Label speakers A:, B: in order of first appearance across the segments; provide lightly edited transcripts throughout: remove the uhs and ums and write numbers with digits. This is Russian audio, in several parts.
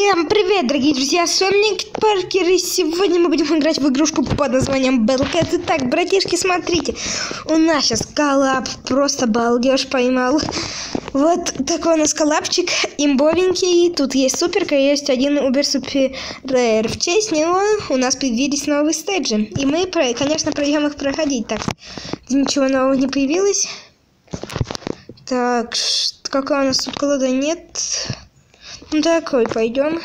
A: Всем привет, дорогие друзья, с вами Ник Паркер, и сегодня мы будем играть в игрушку под названием Battle Cat. Итак, братишки, смотрите, у нас сейчас коллаб, просто балдеж поймал. Вот такой у нас коллабчик, имбовенький, тут есть суперка, есть один Убер Супер Рэр. В честь него у нас появились новые стейджи, и мы, конечно, пройдем их проходить. Так, ничего нового не появилось. Так, какая у нас тут колода? Нет. Ну такой, пойдем.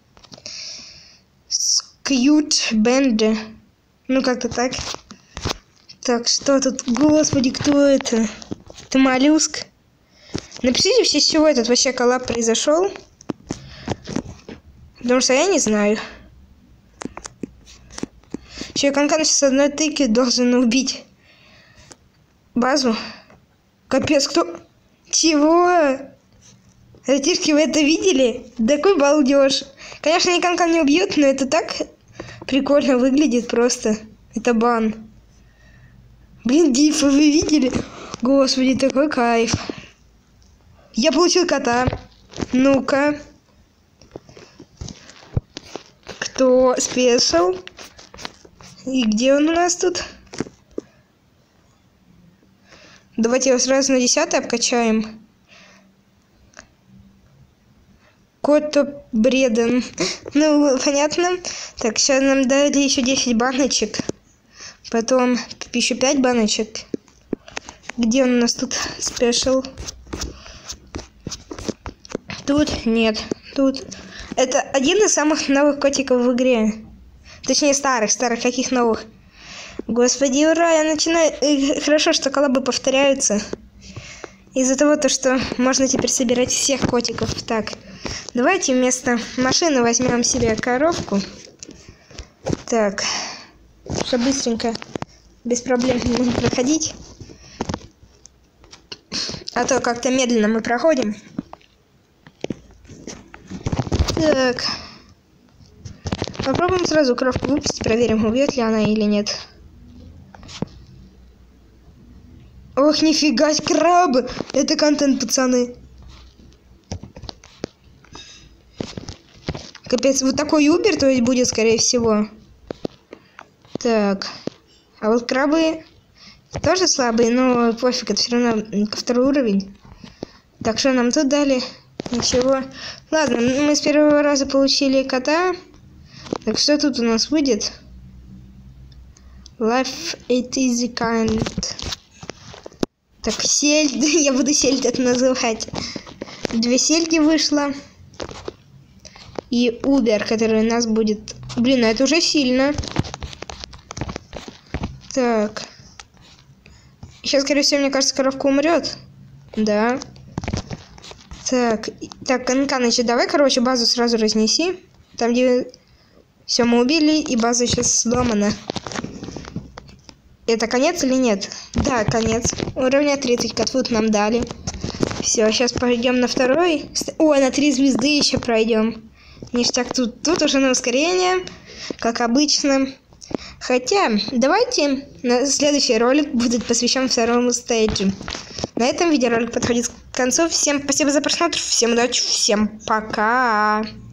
A: Скьют Бенде. Ну как-то так. Так, что тут? Господи, кто это? Это моллюск. Напишите, в честь чего этот вообще коллаб произошел. Потому что я не знаю. Еще Канкан с одной тыки должен убить базу. Капец, кто? Чего? Братишки, вы это видели? Такой балдеж. Конечно, ни Канкан не убьют, но это так прикольно выглядит просто. Это бан. Блин, дифы, вы видели? Господи, такой кайф. Я получил кота. Ну-ка. Кто спешл? И где он у нас тут? Давайте его сразу на 10 обкачаем. Кото Бреден. Ну, понятно. Так, сейчас нам дали еще 10 баночек. Потом еще 5 баночек. Где он у нас тут спешл? Тут нет. Тут. Это один из самых новых котиков в игре. Точнее, старых. Каких новых? Господи, ура, я начинаю... Хорошо, что коллабы повторяются. Из-за того, что можно теперь собирать всех котиков. Так, давайте вместо машины возьмем себе коровку. Так, чтобы быстренько, без проблем будем проходить. А то как-то медленно мы проходим. Так. Попробуем сразу коровку выпустить, проверим, убьет ли она или нет. Ох, нифига, крабы! Это контент, пацаны. Капец, вот такой Убер, то есть будет, скорее всего. Так. А вот крабы тоже слабые, но пофиг, это все равно второй уровень. Так, что нам тут дали? Ничего. Ладно, мы с первого раза получили кота. Так, что тут у нас выйдет? Life it is kind. Так, сельдь, я буду сельдь это называть. 2 сельди вышло. И Убер, который у нас будет... Блин, ну это уже сильно. Так. Сейчас, скорее всего, мне кажется, коровка умрет. Да. Так, Канканыч, давай, короче, базу сразу разнеси. Там, где... Все, мы убили, и база сейчас сломана. Это конец или нет? Да, конец. Уровня 30 котфут нам дали. Все, сейчас пойдем на второй. Ой, на 3 звезды еще пройдем. Ништяк, тут уже на ускорение, как обычно. Хотя, давайте следующий ролик будет посвящен второму стейджу. На этом видеоролик подходит к концу. Всем спасибо за просмотр, всем удачи, всем пока.